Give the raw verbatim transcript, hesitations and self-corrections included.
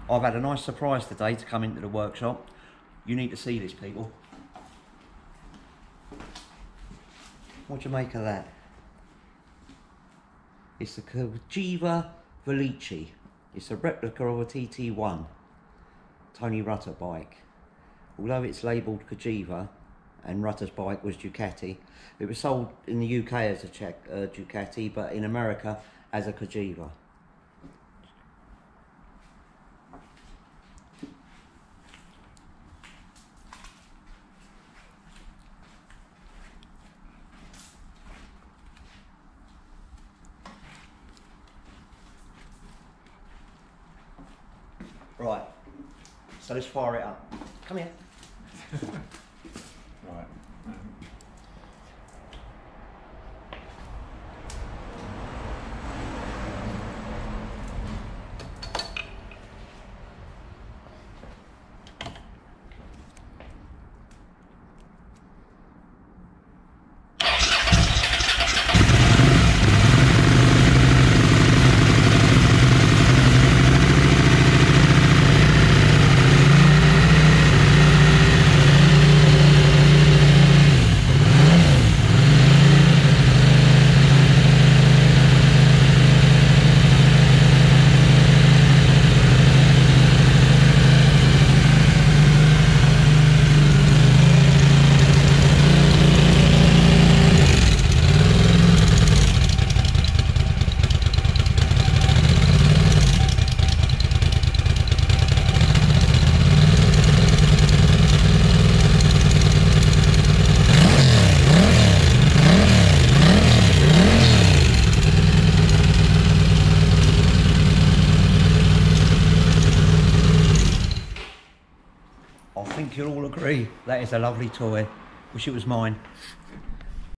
I've had a nice surprise today to come into the workshop. You need to see this, people. What do you make of that? It's the Cagiva Verlicchi. It's a replica of a T T one Tony Rutter bike. Although it's labelled Cagiva and Rutter's bike was Ducati, it was sold in the U K as a Czech, uh, Ducati, but in America as a Cagiva. Right, so let's fire it up. Come here. Right. I think you'll all agree that is a lovely toy. Wish it was mine.